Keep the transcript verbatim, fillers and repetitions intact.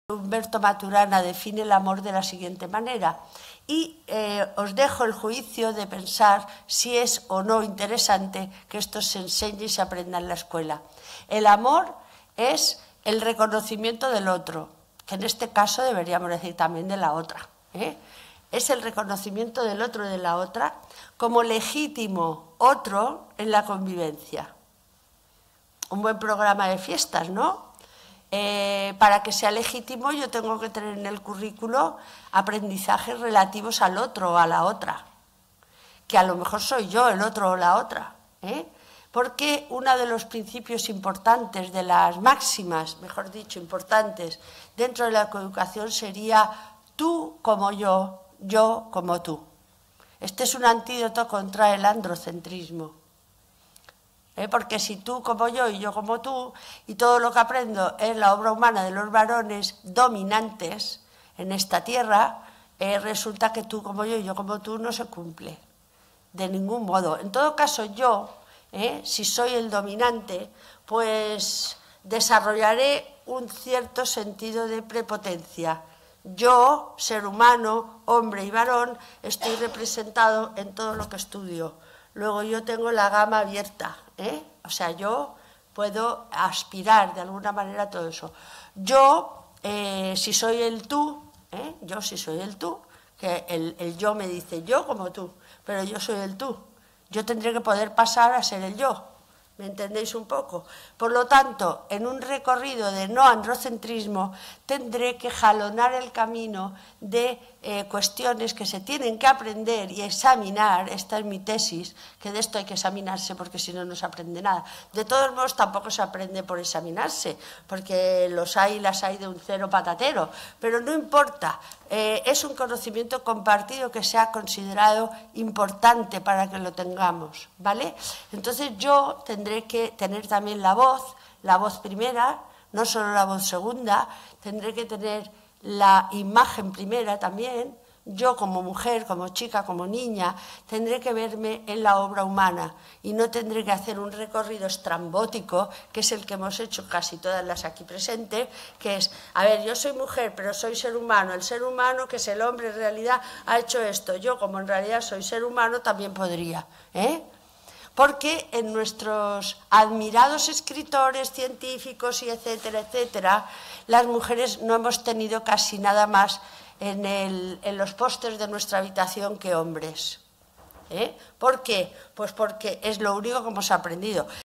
Humberto Maturana define el amor de la siguiente manera y eh, os dejo el juicio de pensar si es o no interesante que esto se enseñe y se aprenda en la escuela. El amor es el reconocimiento del otro, que en este caso deberíamos decir también de la otra, ¿eh? Es el reconocimiento del otro y de la otra como legítimo otro en la convivencia. Un buen programa de fiestas, ¿no? Eh, para que sea legítimo yo tengo que tener en el currículo aprendizajes relativos al otro o a la otra, que a lo mejor soy yo el otro o la otra, ¿eh? Porque uno de los principios importantes, de las máximas, mejor dicho, importantes dentro de la coeducación sería tú como yo, yo como tú. Este es un antídoto contra el androcentrismo. ¿Eh? Porque si tú como yo y yo como tú, y todo lo que aprendo es la obra humana de los varones dominantes en esta tierra, eh, resulta que tú como yo y yo como tú no se cumple de ningún modo. En todo caso yo, eh, si soy el dominante, pues desarrollaré un cierto sentido de prepotencia. Yo, ser humano, hombre y varón, estoy representado en todo lo que estudio. Luego yo tengo la gama abierta, ¿eh? O sea, yo puedo aspirar de alguna manera a todo eso. Yo, eh, si soy el tú, ¿eh? yo si soy el tú, que el, el yo me dice yo como tú, pero yo soy el tú. Yo tendré que poder pasar a ser el yo. ¿Me entendéis un poco? Por lo tanto, en un recorrido de no androcentrismo, tendré que jalonar el camino de eh, cuestiones que se tienen que aprender y examinar. Esta es mi tesis, que de esto hay que examinarse porque si no, no se aprende nada. De todos modos, tampoco se aprende por examinarse, porque los hay y las hay de un cero patatero. Pero no importa, eh, es un conocimiento compartido que se ha considerado importante para que lo tengamos, ¿vale? Entonces yo tendré que tener también la voz, la voz primera, no solo la voz segunda, tendré que tener la imagen primera también. Yo como mujer, como chica, como niña, tendré que verme en la obra humana y no tendré que hacer un recorrido estrambótico, que es el que hemos hecho casi todas las aquí presentes, que es, a ver, yo soy mujer, pero soy ser humano. El ser humano, que es el hombre, en realidad ha hecho esto. Yo, como en realidad soy ser humano, también podría, ¿eh? Porque en nuestros admirados escritores científicos y etcétera, etcétera, las mujeres no hemos tenido casi nada más en, el, en los pósters de nuestra habitación que hombres. ¿Eh? ¿Por qué? Pues porque es lo único que hemos aprendido.